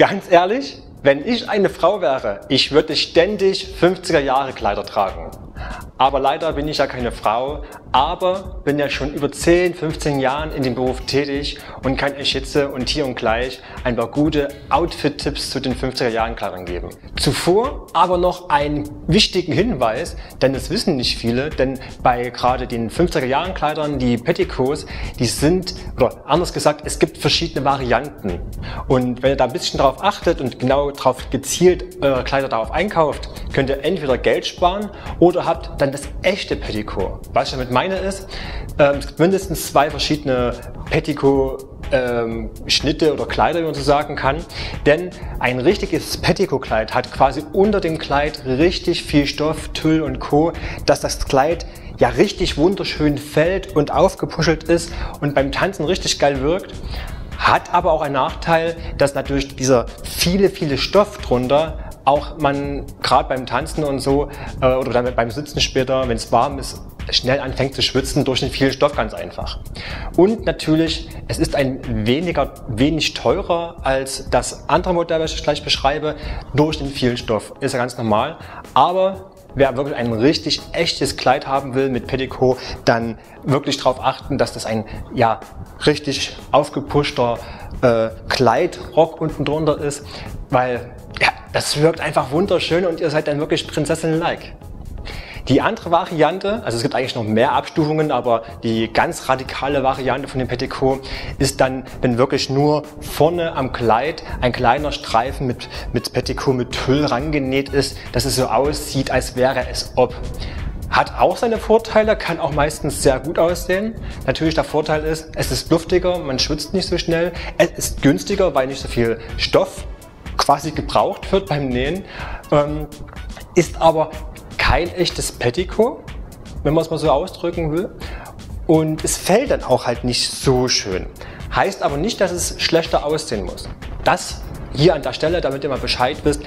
Ganz ehrlich, wenn ich eine Frau wäre, ich würde ständig 50er Jahre Kleider tragen. Aber leider bin ich ja keine Frau, aber bin ja schon über 10, 15 Jahren in dem Beruf tätig und kann euch jetzt und hier und gleich ein paar gute Outfit-Tipps zu den 50er Jahren Kleidern geben. Zuvor aber noch einen wichtigen Hinweis, denn das wissen nicht viele, denn bei gerade den 50er Jahren Kleidern, die Petticoats, die sind, oder anders gesagt, es gibt verschiedene Varianten. Und wenn ihr da ein bisschen drauf achtet und genau drauf gezielt eure Kleider darauf einkauft, könnt ihr entweder Geld sparen oder habt dann das echte Petticoat. Was ich damit meine ist, es gibt mindestens 2 verschiedene Petticoat-Schnitte oder Kleider, wie man so sagen kann. Denn ein richtiges Petticoat-Kleid hat quasi unter dem Kleid richtig viel Stoff, Tüll und Co., dass das Kleid ja richtig wunderschön fällt und aufgepuschelt ist und beim Tanzen richtig geil wirkt. Hat aber auch einen Nachteil, dass natürlich dieser viele Stoff drunter auch man gerade beim Tanzen und so oder dann beim Sitzen später, wenn es warm ist, schnell anfängt zu schwitzen durch den vielen Stoff ganz einfach. Und natürlich, es ist ein wenig teurer als das andere Modell, das ich gleich beschreibe, durch den vielen Stoff. Ist ja ganz normal, aber wer wirklich ein richtig echtes Kleid haben will mit Petticoat, dann wirklich darauf achten, dass das ein ja richtig aufgepushter Kleidrock unten drunter ist, weil ja, das wirkt einfach wunderschön und ihr seid dann wirklich Prinzessin-like. Die andere Variante, also es gibt eigentlich noch mehr Abstufungen, aber die ganz radikale Variante von dem Petticoat ist dann, wenn wirklich nur vorne am Kleid ein kleiner Streifen mit Petticoat, mit Tüll rangenäht ist, dass es so aussieht, als wäre es ob. Hat auch seine Vorteile, kann auch meistens sehr gut aussehen. Natürlich der Vorteil ist, es ist luftiger, man schwitzt nicht so schnell, es ist günstiger, weil nicht so viel Stoff quasi gebraucht wird beim Nähen, ist aber kein echtes Petticoat, wenn man es mal so ausdrücken will, und es fällt dann auch halt nicht so schön. Heißt aber nicht, dass es schlechter aussehen muss. Das hier an der Stelle, damit ihr mal Bescheid wisst,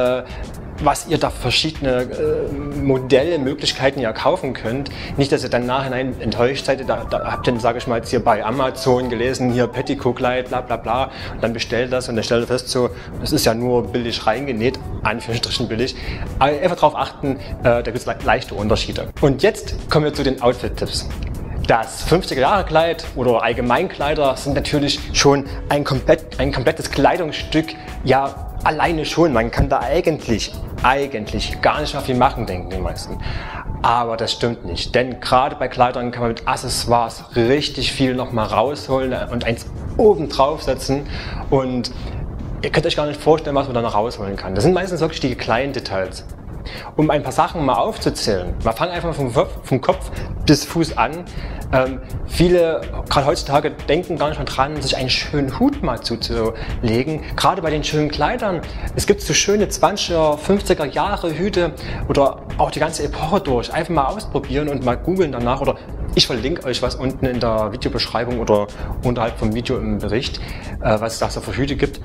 was ihr da verschiedene Modelle, Möglichkeiten ja kaufen könnt. Nicht, dass ihr dann nachhinein enttäuscht seid. Da habt ihr, sage ich mal, jetzt hier bei Amazon gelesen, hier Petticoat-Kleid, bla bla bla, und dann bestellt das und dann stellt ihr fest, so, das ist ja nur billig reingenäht, Anführungsstrichen billig. Aber einfach darauf achten, da gibt es leichte Unterschiede. Und jetzt kommen wir zu den Outfit-Tipps. Das 50er-Jahre-Kleid oder Allgemeinkleider sind natürlich schon ein komplettes Kleidungsstück, ja, alleine schon. Man kann da eigentlich gar nicht mehr viel machen, denken die meisten. Aber das stimmt nicht, denn gerade bei Kleidern kann man mit Accessoires richtig viel nochmal rausholen und eins oben draufsetzen und ihr könnt euch gar nicht vorstellen, was man da noch rausholen kann. Das sind meistens wirklich die kleinen Details. Um ein paar Sachen mal aufzuzählen, wir fangen einfach vom Kopf bis Fuß an. Viele, gerade heutzutage, denken gar nicht mehr dran, sich einen schönen Hut mal zuzulegen. Gerade bei den schönen Kleidern. Es gibt so schöne 20er, 50er Jahre Hüte oder auch die ganze Epoche durch. Einfach mal ausprobieren und mal googeln danach. Oder ich verlinke euch was unten in der Videobeschreibung oder unterhalb vom Video im Bericht, was es da so für Hüte gibt.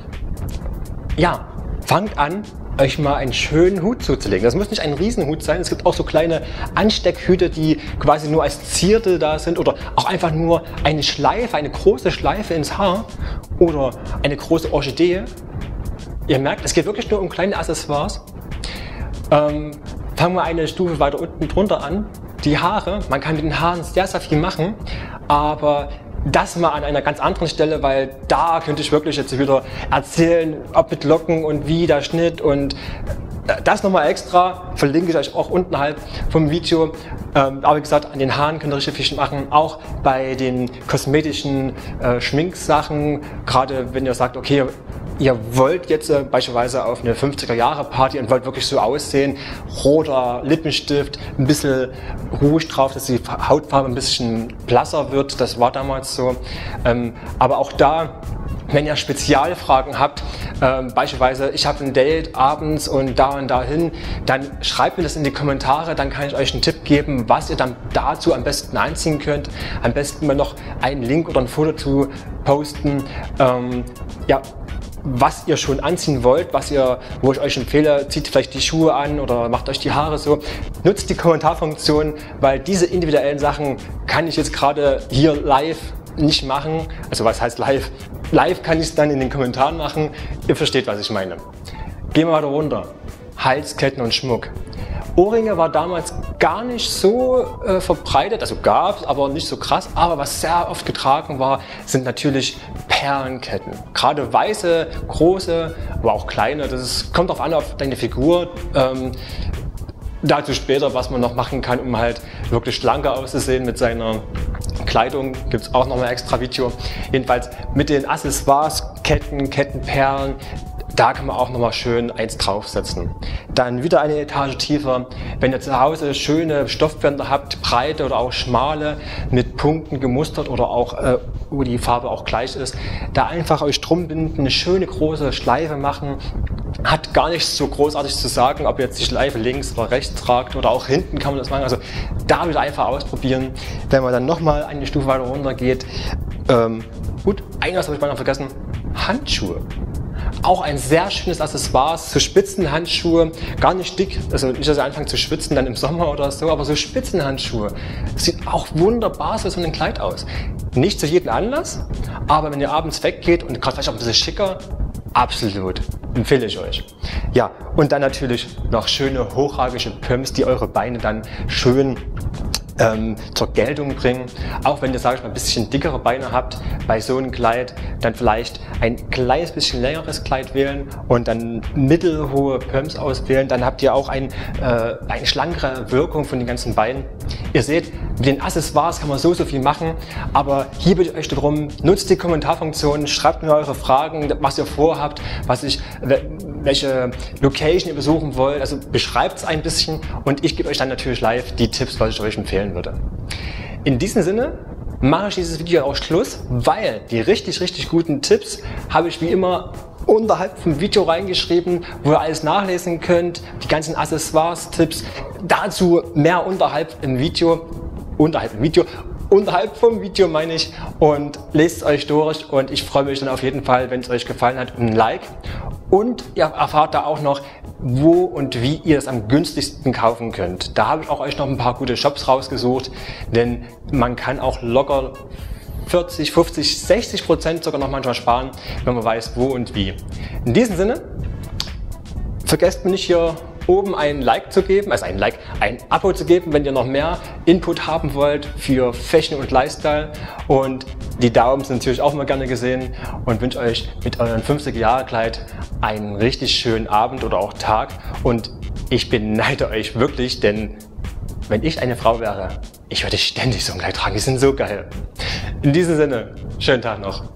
Ja, fangt an, euch mal einen schönen Hut zuzulegen. Das muss nicht ein Riesenhut sein. Es gibt auch so kleine Ansteckhüte, die quasi nur als Zierde da sind oder auch einfach nur eine Schleife, eine große Schleife ins Haar oder eine große Orchidee. Ihr merkt, es geht wirklich nur um kleine Accessoires. Fangen wir eine Stufe weiter unten drunter an. Die Haare, man kann mit den Haaren sehr viel machen, aber das mal an einer ganz anderen Stelle, weil da könnte ich wirklich jetzt wieder erzählen, ob mit Locken und wie der Schnitt und das nochmal extra, verlinke ich euch auch unterhalb vom Video. Aber wie gesagt, an den Haaren könnt ihr richtig viel machen, auch bei den kosmetischen Schminksachen, gerade wenn ihr sagt, okay, ihr wollt jetzt beispielsweise auf eine 50er-Jahre-Party und wollt wirklich so aussehen, roter Lippenstift, ein bisschen Rouge drauf, dass die Hautfarbe ein bisschen blasser wird, das war damals so. Aber auch da, wenn ihr Spezialfragen habt, beispielsweise ich habe ein Date abends und dahin, dann schreibt mir das in die Kommentare, dann kann ich euch einen Tipp geben, was ihr dann dazu am besten anziehen könnt. Am besten mal noch einen Link oder ein Foto zu posten. Ja, was ihr schon anziehen wollt, wo ich euch empfehle, zieht vielleicht die Schuhe an oder macht euch die Haare so. Nutzt die Kommentarfunktion, weil diese individuellen Sachen kann ich jetzt gerade hier live nicht machen. Also was heißt live? live kann ich es dann in den Kommentaren machen. Ihr versteht, was ich meine. Gehen wir weiter runter. Halsketten und Schmuck. Ohrringe war damals gar nicht so verbreitet, also gab es, aber nicht so krass. Aber was sehr oft getragen war, sind natürlich Perlenketten. Gerade weiße, große, aber auch kleine. Kommt darauf an, auf deine Figur. Dazu später, was man noch machen kann, um halt wirklich schlanker auszusehen mit seiner Kleidung. Gibt es auch noch mal extra Video. Jedenfalls mit den Accessoires, Ketten, Kettenperlen. Da kann man auch nochmal schön eins draufsetzen. Dann wieder eine Etage tiefer. Wenn ihr zu Hause schöne Stoffbänder habt, breite oder auch schmale, mit Punkten gemustert oder auch, wo die Farbe auch gleich ist, da einfach euch drum binden, eine schöne große Schleife machen. Hat gar nichts so großartig zu sagen, ob ihr jetzt die Schleife links oder rechts tragt oder auch hinten kann man das machen. Also da wieder einfach ausprobieren. Wenn man dann nochmal eine Stufe weiter runter geht. Gut, eines habe ich mal noch vergessen. Handschuhe. Auch ein sehr schönes Accessoire, so Spitzenhandschuhe, gar nicht dick, also nicht, dass ihr anfangt zu schwitzen dann im Sommer oder so, aber so Spitzenhandschuhe. Sieht auch wunderbar so ein Kleid aus. Nicht zu jedem Anlass, aber wenn ihr abends weggeht und gerade vielleicht auch ein bisschen schicker, absolut, empfehle ich euch. Ja, und dann natürlich noch schöne hochragige Pumps, die eure Beine dann schön zur Geltung bringen. Auch wenn ihr, sage ich mal, ein bisschen dickere Beine habt, bei so einem Kleid dann vielleicht ein kleines bisschen längeres Kleid wählen und dann mittelhohe Pumps auswählen. Dann habt ihr auch eine schlankere Wirkung von den ganzen Beinen. Ihr seht, mit den Accessoires kann man so viel machen, aber hier bitte ich euch darum, nutzt die Kommentarfunktion, schreibt mir eure Fragen, was ihr vorhabt, welche Location ihr besuchen wollt, also beschreibt es ein bisschen und ich gebe euch dann natürlich live die Tipps, was ich euch empfehlen würde. In diesem Sinne mache ich dieses Video auch Schluss, weil die richtig guten Tipps habe ich wie immer unterhalb vom Video reingeschrieben, wo ihr alles nachlesen könnt, die ganzen Accessoires-Tipps, dazu mehr unterhalb vom Video meine ich, und lest es euch durch und ich freue mich dann auf jeden Fall, wenn es euch gefallen hat, um ein Like und ihr erfahrt da auch noch, wo und wie ihr es am günstigsten kaufen könnt. Da habe ich auch euch noch ein paar gute Shops rausgesucht, denn man kann auch locker 40, 50, 60% sogar noch manchmal sparen, wenn man weiß, wo und wie. In diesem Sinne, vergesst mir nicht hier oben ein Like zu geben, also ein Abo zu geben, wenn ihr noch mehr Input haben wollt für Fashion und Lifestyle, und die Daumen sind natürlich auch immer gerne gesehen, und wünsche euch mit eurem 50er-Jahre-Kleid einen richtig schönen Abend oder auch Tag, und ich beneide euch wirklich, denn wenn ich eine Frau wäre, ich würde ständig so ein Kleid tragen, die sind so geil. In diesem Sinne, schönen Tag noch.